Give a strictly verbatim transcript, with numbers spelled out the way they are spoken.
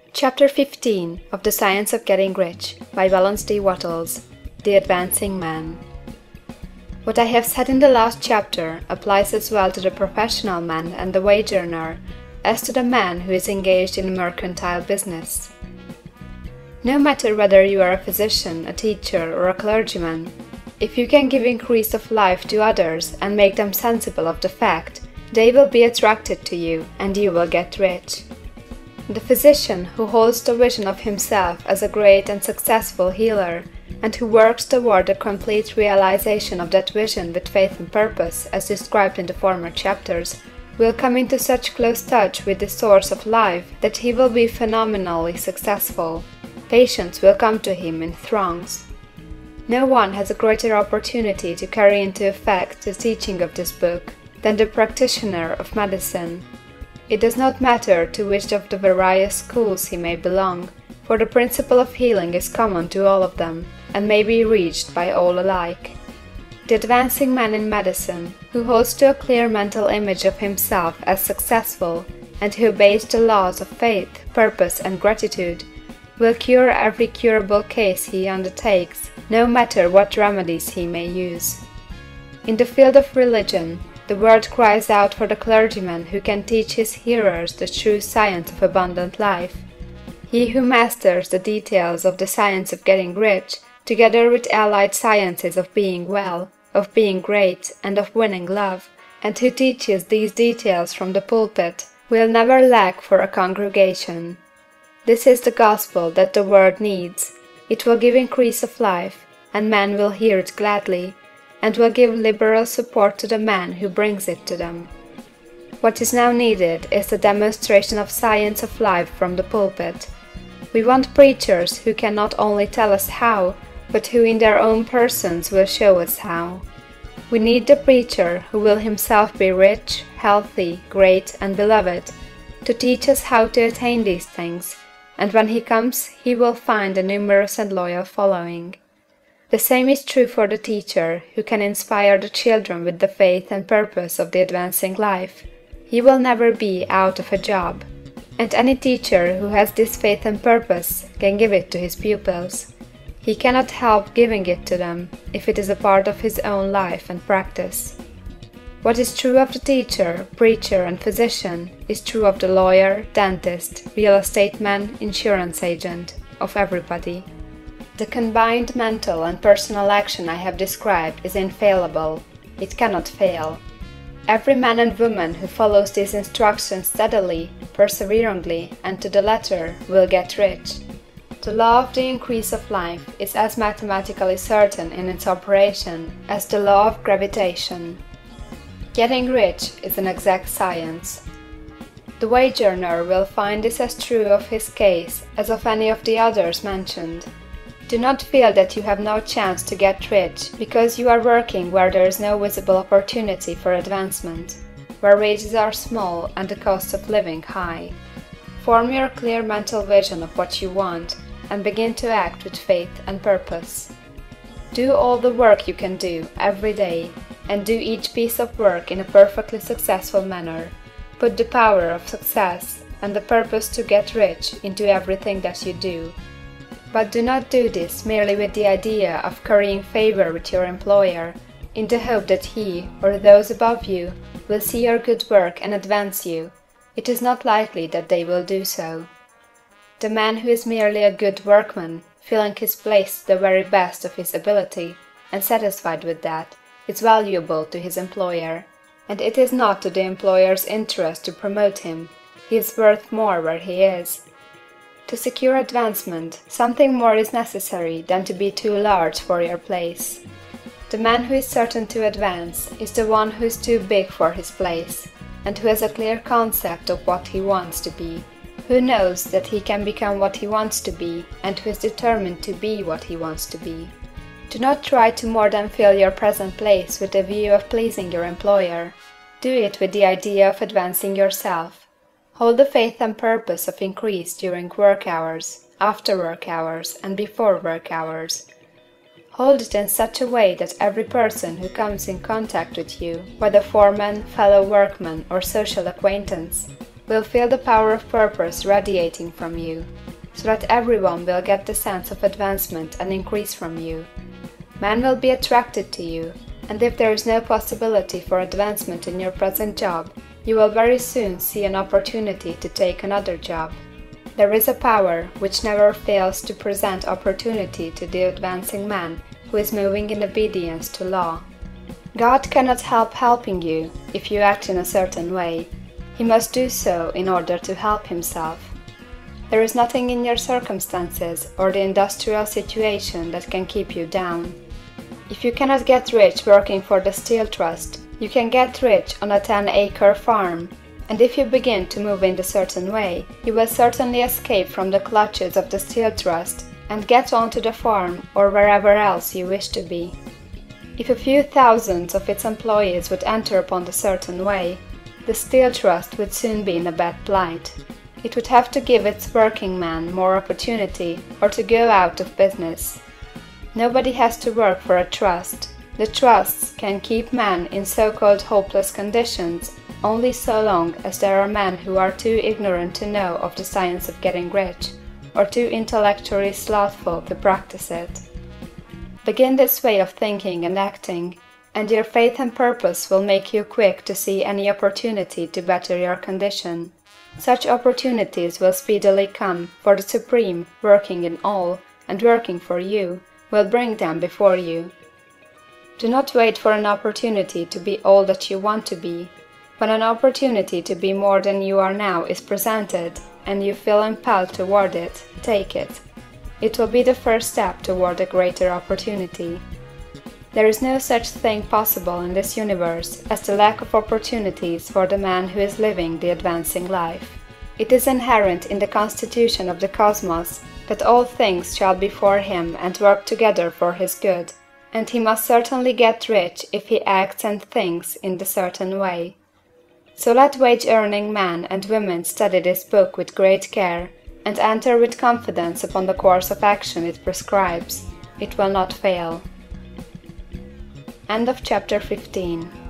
Chapter fifteen of The Science of Getting Rich by Wallace D. Wattles, The Advancing Man. What I have said in the last chapter applies as well to the professional man and the wage earner as to the man who is engaged in mercantile business. No matter whether you are a physician, a teacher, or a clergyman, if you can give increase of life to others and make them sensible of the fact, they will be attracted to you and you will get rich. The physician who holds the vision of himself as a great and successful healer, and who works toward the complete realization of that vision with faith and purpose, as described in the former chapters, will come into such close touch with the source of life that he will be phenomenally successful. Patients will come to him in throngs. No one has a greater opportunity to carry into effect the teaching of this book than the practitioner of medicine. It does not matter to which of the various schools he may belong, for the principle of healing is common to all of them, and may be reached by all alike. The advancing man in medicine, who holds to a clear mental image of himself as successful, and who obeys the laws of faith, purpose, and gratitude, will cure every curable case he undertakes, no matter what remedies he may use. In the field of religion, the world cries out for the clergyman who can teach his hearers the true science of abundant life. He who masters the details of the science of getting rich, together with allied sciences of being well, of being great, and of winning love, and who teaches these details from the pulpit, will never lack for a congregation. This is the gospel that the world needs. It will give increase of life, and men will hear it gladly, and will give liberal support to the man who brings it to them. What is now needed is the demonstration of science of life from the pulpit. We want preachers who can not only tell us how, but who in their own persons will show us how. We need the preacher who will himself be rich, healthy, great, and beloved, to teach us how to attain these things, and when he comes he will find a numerous and loyal following. The same is true for the teacher who can inspire the children with the faith and purpose of the advancing life. He will never be out of a job. And any teacher who has this faith and purpose can give it to his pupils. He cannot help giving it to them if it is a part of his own life and practice. What is true of the teacher, preacher, and physician is true of the lawyer, dentist, real estate man, insurance agent, of everybody. The combined mental and personal action I have described is infallible. It cannot fail. Every man and woman who follows these instructions steadily, perseveringly, and to the letter will get rich. The law of the increase of life is as mathematically certain in its operation as the law of gravitation. Getting rich is an exact science. The wage earner will find this as true of his case as of any of the others mentioned. Do not feel that you have no chance to get rich because you are working where there is no visible opportunity for advancement, where wages are small and the cost of living high. Form your clear mental vision of what you want and begin to act with faith and purpose. Do all the work you can do every day, and do each piece of work in a perfectly successful manner. Put the power of success and the purpose to get rich into everything that you do. But do not do this merely with the idea of currying favor with your employer, in the hope that he, or those above you, will see your good work and advance you. It is not likely that they will do so. The man who is merely a good workman, filling his place to the very best of his ability, and satisfied with that, is valuable to his employer, and it is not to the employer's interest to promote him. He is worth more where he is. To secure advancement, something more is necessary than to be too large for your place. The man who is certain to advance is the one who is too big for his place, and who has a clear concept of what he wants to be, who knows that he can become what he wants to be, and who is determined to be what he wants to be. Do not try to more than fill your present place with the view of pleasing your employer. Do it with the idea of advancing yourself. Hold the faith and purpose of increase during work hours, after work hours, and before work hours. Hold it in such a way that every person who comes in contact with you, whether foreman, fellow workman, or social acquaintance, will feel the power of purpose radiating from you, so that everyone will get the sense of advancement and increase from you. Men will be attracted to you, and if there is no possibility for advancement in your present job, you will very soon see an opportunity to take another job. There is a power which never fails to present opportunity to the advancing man who is moving in obedience to law. God cannot help helping you if you act in a certain way. He must do so in order to help himself. There is nothing in your circumstances or the industrial situation that can keep you down. If you cannot get rich working for the Steel Trust, you can get rich on a ten-acre farm, and if you begin to move in a certain way, you will certainly escape from the clutches of the Steel Trust and get onto the farm or wherever else you wish to be. If a few thousands of its employees would enter upon the certain way, the Steel Trust would soon be in a bad plight. It would have to give its working men more opportunity or to go out of business. Nobody has to work for a trust. The trusts can keep men in so-called hopeless conditions only so long as there are men who are too ignorant to know of the science of getting rich, or too intellectually slothful to practice it. Begin this way of thinking and acting, and your faith and purpose will make you quick to see any opportunity to better your condition. Such opportunities will speedily come, for the Supreme, working in all, and working for you, will bring them before you. Do not wait for an opportunity to be all that you want to be. When an opportunity to be more than you are now is presented, and you feel impelled toward it, take it. It will be the first step toward a greater opportunity. There is no such thing possible in this universe as the lack of opportunities for the man who is living the advancing life. It is inherent in the constitution of the cosmos that all things shall be for him and work together for his good, and he must certainly get rich if he acts and thinks in the certain way. So let wage-earning men and women study this book with great care, and enter with confidence upon the course of action it prescribes. It will not fail. End of chapter fifteen.